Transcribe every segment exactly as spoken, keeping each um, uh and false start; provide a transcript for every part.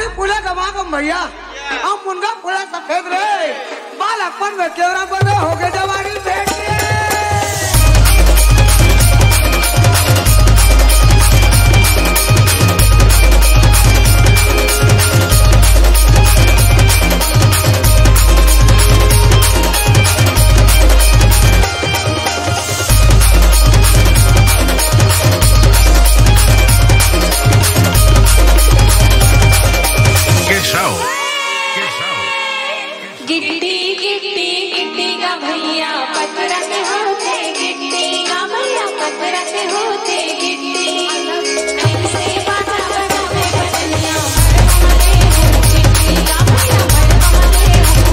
हाथी पुला गवा गम भैया हम मुनगा पुला सफेद रे बाल अपन में केवरा बने हो गए जवानी भेट गिट्टी गिट्टी गिट्टी का भैया पत्थर से होते गिट्टी का भैया पत्थर से होते गिट्टी कैसे बाजा बनावे बजनिया हमारे हो गिट्टी का भैया हमारे हो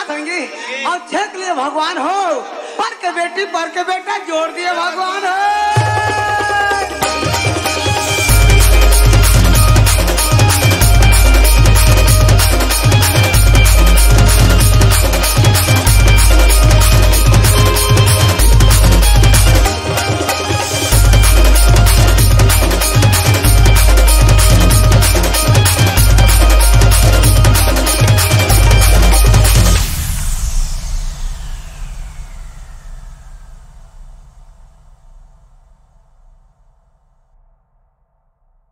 और छेक लिए भगवान हो पर के बेटी पर के बेटा जोड़ दिए भगवान हो।